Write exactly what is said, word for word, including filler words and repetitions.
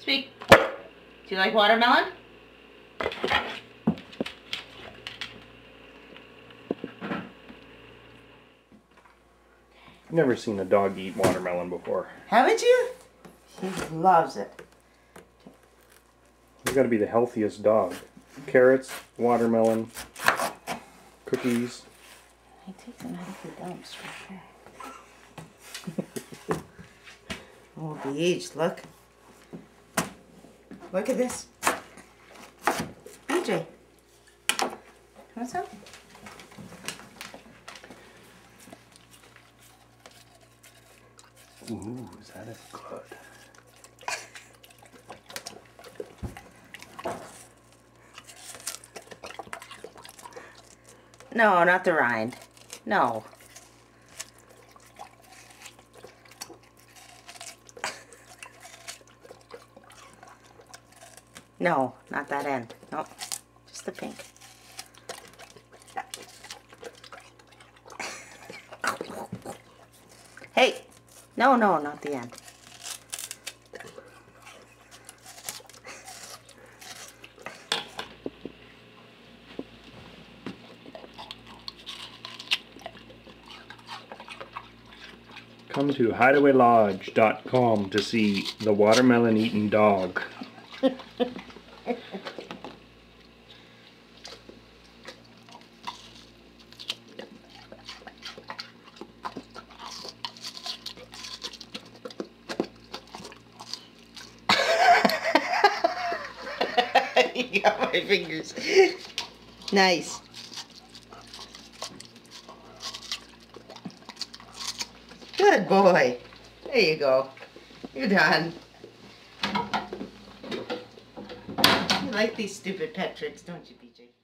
Speak. Do you like watermelon? I've never seen a dog eat watermelon before. Haven't you? He loves it. He's got to be the healthiest dog. Carrots, watermelon, cookies. He takes them out of the dumps right there. Oh, the age, look. Look at this. B J. Want some? Ooh, is that a good? No, not the rind. No. No, not that end. No, just the pink. Hey! No, no, not the end. Come to hideaway lodge dot com to see the watermelon eating dog. You got my fingers. Nice. Good boy. There you go. You're done. You like these stupid pet tricks, don't you, B J?